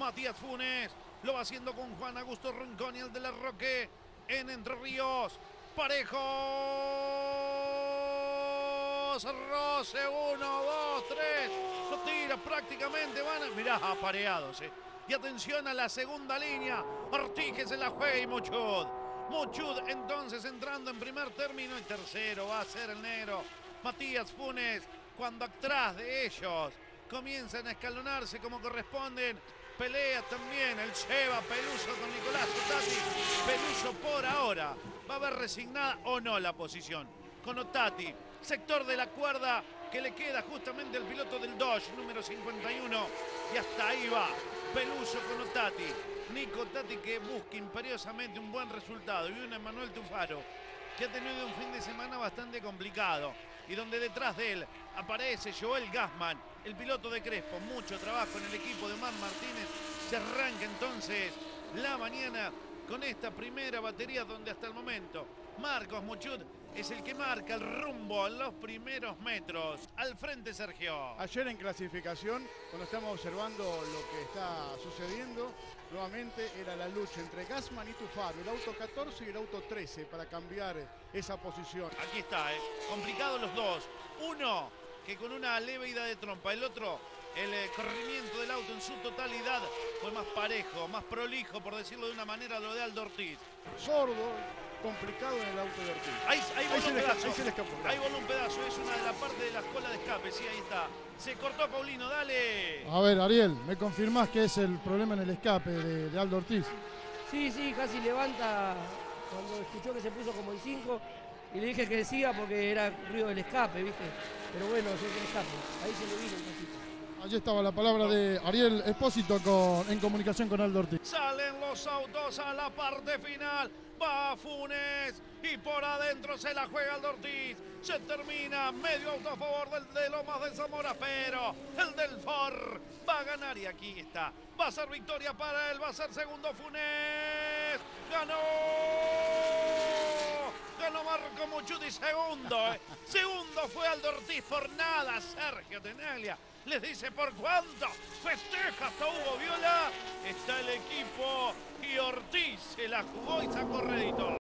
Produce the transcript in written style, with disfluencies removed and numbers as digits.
Matías Funes lo va haciendo con Juan Augusto Ronconi, el de la Roque, en Entre Ríos. Parejos. Roce, 1, 2, 3. Lo tira prácticamente. Mirá, apareados. Y atención a la segunda línea. Ortiz que se la juega y Muchud. Muchud entonces entrando en primer término y tercero va a ser el negro Matías Funes, cuando atrás de ellos comienzan a escalonarse como corresponden. Pelea también el Cheva Peluso con Nicolás Otati. Peluso por ahora va a ver resignada o no la posición con Otati. Sector de la cuerda que le queda justamente el piloto del Dodge, número 51. Y hasta ahí va Peluso con Otati. Nico Otati que busca imperiosamente un buen resultado. Y un Emanuel Tufaro que ha tenido un fin de semana bastante complicado. Y donde detrás de él aparece Joel Gassman, el piloto de Crespo. Mucho trabajo en el equipo de Omar Martínez. Se arranca entonces la mañana con esta primera batería donde hasta el momento Marcos Muchud es el que marca el rumbo en los primeros metros. Al frente Sergio. Ayer en clasificación, cuando estamos observando lo que está sucediendo, nuevamente era la lucha entre Gassman y Tufaro, el auto 14 y el auto 13 para cambiar esa posición. Aquí está, complicados los dos. Uno que con una leve ida de trompa, el otro el corrimiento del auto en su totalidad fue más parejo, más prolijo, por decirlo de una manera, lo de Aldo Ortiz. Sordo, complicado en el auto de Ortiz. Ahí voló un pedazo. Ahí se le escapó. Ahí voló un pedazo, es una de las partes de la cola de escape, sí, ahí está. Se cortó Paulino, dale. A ver, Ariel, ¿me confirmás que es el problema en el escape de Aldo Ortiz? Sí, casi levanta cuando escuchó que se puso como en 5 y le dije que siga porque era ruido del escape, ¿viste? Pero bueno, se el escape. Ahí se le vino un poquito. Allí estaba la palabra de Ariel Espósito en comunicación con Aldo Ortiz. Salen los autos a la parte final. Va Funes y por adentro se la juega Aldo Ortiz. Se termina medio auto a favor del de Lomas de Zamora, pero el del Ford va a ganar y aquí está. Va a ser victoria para él, va a ser segundo Funes. ¡Ganó! Ganó Marco Muchud y segundo. Segundo fue Aldo Ortiz por nada. Sergio Tenaglia les dice por cuánto. Festeja hasta Hugo Viola. Está el equipo y Ortiz se la jugó y sacó rédito.